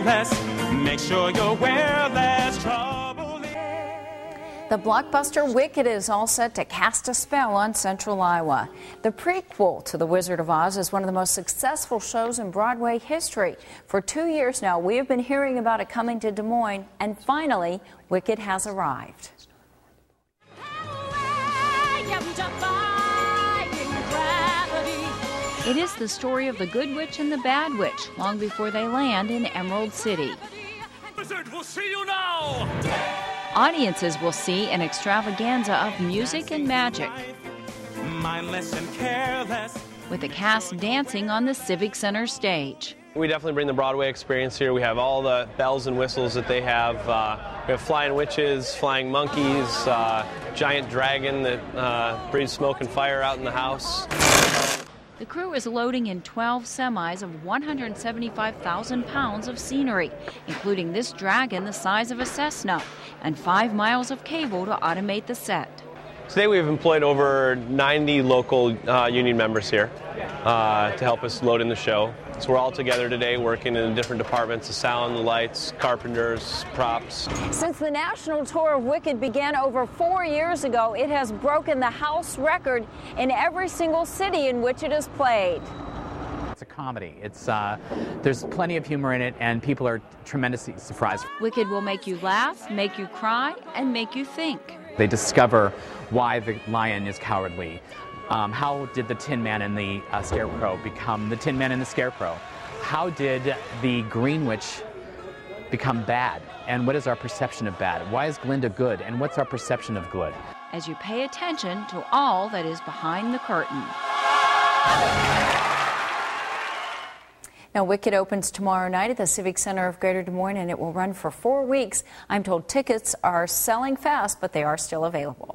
careless. Make sure you're where there's trouble. The blockbuster Wicked is all set to cast a spell on Central Iowa. The prequel to The Wizard of Oz is one of the most successful shows in Broadway history. For 2 years now, we have been hearing about it coming to Des Moines, and finally, Wicked has arrived. It is the story of the Good Witch and the Bad Witch long before they land in Emerald City. Wizard, we'll see you now! Audiences will see an extravaganza of music and magic, Mindless and careless. with the cast dancing on the Civic Center stage. We definitely bring the Broadway experience here. We have all the bells and whistles that they have. We have flying witches, flying monkeys, giant dragon that breathes smoke and fire out in the house. The crew is loading in 12 semis of 175,000 pounds of scenery, including this dragon the size of a Cessna, and 5 miles of cable to automate the set. Today we've employed over 90 local union members here to help us load in the show. So we're all together today working in different departments: the sound, the lights, carpenters, props. Since the national tour of Wicked began over 4 years ago, it has broken the house record in every single city in which it is played. It's a comedy. There's plenty of humor in it, and people are tremendously surprised. Wicked will make you laugh, make you cry, and make you think. They discover why the lion is cowardly. How did the Tin Man and the Scarecrow become the Tin Man and the Scarecrow? How did the Green Witch become bad? And what is our perception of bad? Why is Glinda good? And what's our perception of good? As you pay attention to all that is behind the curtain. Now, Wicked opens tomorrow night at the Civic Center of Greater Des Moines, and it will run for 4 weeks. I'm told tickets are selling fast, but they are still available.